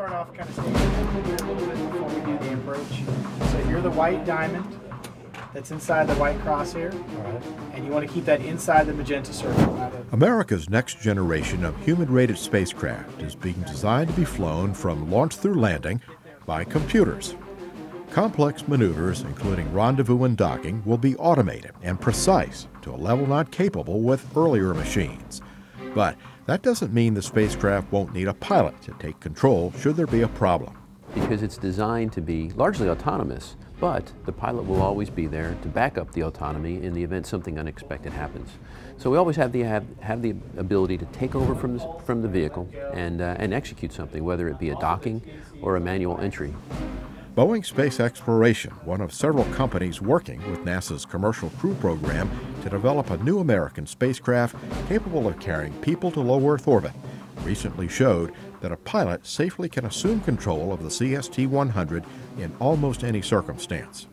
start off kind of staying here a little bit before we do the approach. So you're the white diamond that's inside the white crosshair, and you want to keep that inside the magenta circle. America's next generation of human-rated spacecraft is being designed to be flown from launch through landing by computers. Complex maneuvers, including rendezvous and docking, will be automated and precise to a level not capable with earlier machines. But that doesn't mean the spacecraft won't need a pilot to take control should there be a problem. Because it's designed to be largely autonomous, but the pilot will always be there to back up the autonomy in the event something unexpected happens. So we always have the ability to take over from the vehicle and execute something, whether it be a docking or a manual entry. Boeing Space Exploration, one of several companies working with NASA's Commercial Crew Program to develop a new American spacecraft capable of carrying people to low Earth orbit, recently showed that a pilot safely can assume control of the CST-100 in almost any circumstance.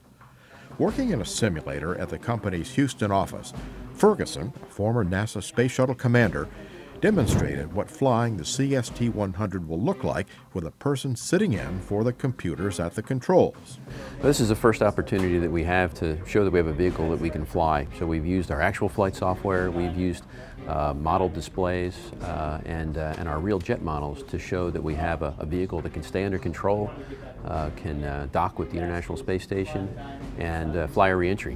Working in a simulator at the company's Houston office, Ferguson, a former NASA Space Shuttle commander, demonstrated what flying the CST-100 will look like with a person sitting in for the computers at the controls. This is the first opportunity that we have to show that we have a vehicle that we can fly. So we've used our actual flight software, we've used model displays and our real jet models to show that we have a vehicle that can stay under control, can dock with the International Space Station, and fly a re-entry.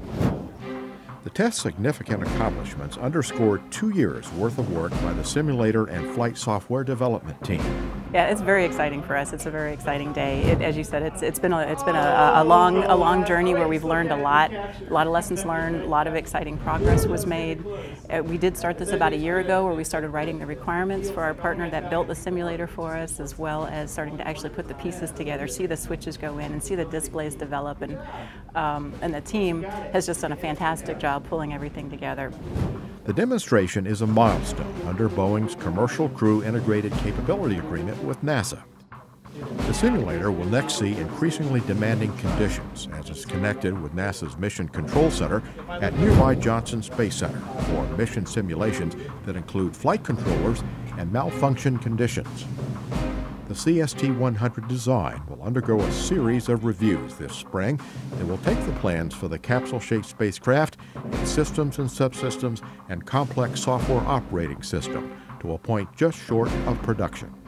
The test's significant accomplishments underscored 2 years' worth of work by the simulator and flight software development team. Yeah, it's very exciting for us. It's a very exciting day. As you said, it's been a long journey where we've learned a lot of lessons learned, a lot of exciting progress was made. We did start this about a year ago, where we started writing the requirements for our partner that built the simulator for us, as well as starting to actually put the pieces together, see the switches go in, and see the displays develop. And the team has just done a fantastic job pulling everything together. The demonstration is a milestone under Boeing's Commercial Crew Integrated Capability Agreement with NASA. The simulator will next see increasingly demanding conditions as it's connected with NASA's Mission Control Center at nearby Johnson Space Center for mission simulations that include flight controllers and malfunction conditions. The CST-100 design will undergo a series of reviews this spring that will take the plans for the capsule-shaped spacecraft, its systems and subsystems, and complex software operating system to a point just short of production.